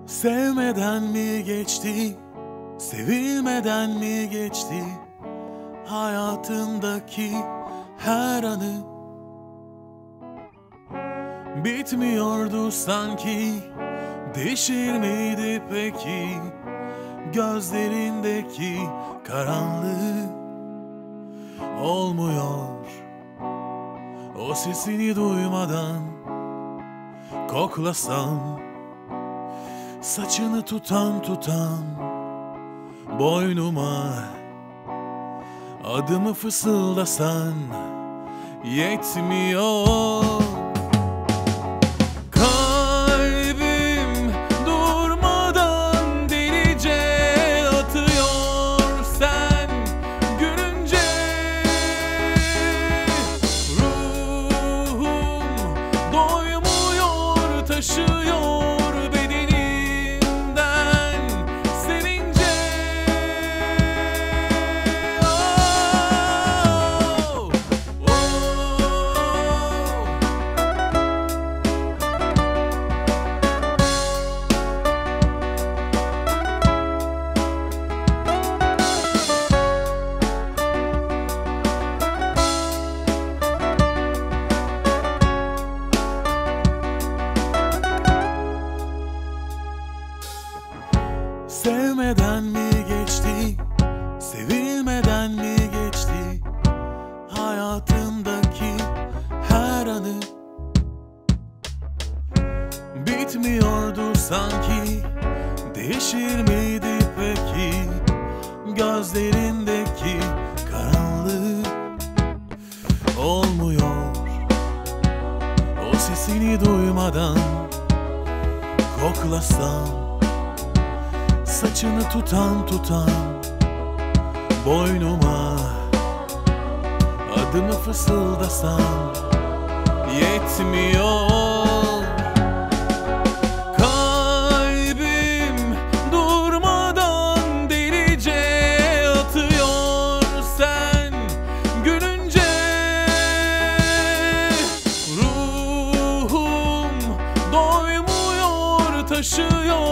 Sevmeden mi geçti, sevilmeden mi geçti hayatımdaki her anı? Bitmiyordu sanki, değişir miydi peki gözlerindeki karanlık? Olmuyor o sesini duymadan, koklasam saçını tutan boynuma, adımı fısıldasan yetmiyor. Kalbim durmadan delice atıyor sen gülünce. Ruhum doymuyor, taşıyor Sevmeden mi geçti, sevilmeden mi geçti hayatımdaki her anı? Bitmiyordu sanki, değişir miydi peki gözlerindeki karanlık? Olmuyor o sesini duymadan, koklasam saçını tutan boynuma, adımı fısıldasam yetmiyor. Kalbim durmadan delice atıyor sen gülünce. Ruhum doymuyor, taşıyor